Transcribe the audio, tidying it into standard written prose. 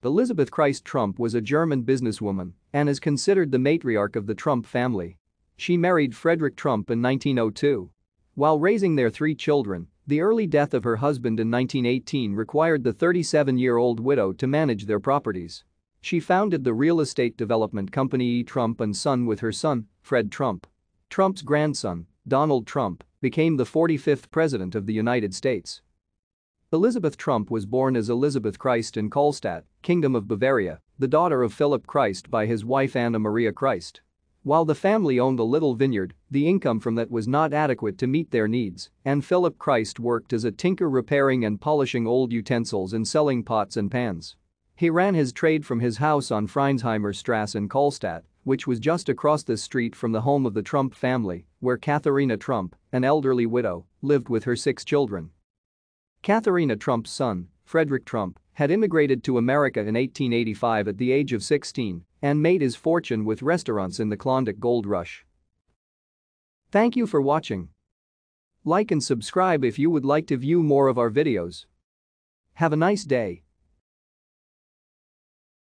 Elizabeth Christ Trump was a German businesswoman and is considered the matriarch of the Trump family. She married Frederick Trump in 1902. While raising their 3 children, the early death of her husband in 1918 required the 37-year-old widow to manage their properties. She founded the real estate development company E. Trump & Son with her son, Fred Trump. Trump's grandson, Donald Trump, became the 45th President of the United States. Elizabeth Trump was born as Elizabeth Christ in Kallstadt, Kingdom of Bavaria, the daughter of Philip Christ by his wife Anna Maria Christ. While the family owned a little vineyard, the income from that was not adequate to meet their needs, and Philip Christ worked as a tinker repairing and polishing old utensils and selling pots and pans. He ran his trade from his house on Freinsheimer Strasse in Kallstadt, which was just across the street from the home of the Trump family, where Katharina Trump, an elderly widow, lived with her 6 children. Katharina Trump's son, Frederick Trump, had immigrated to America in 1885 at the age of 16 and made his fortune with restaurants in the Klondike Gold Rush. Thank you for watching. Like and subscribe if you would like to view more of our videos. Have a nice day.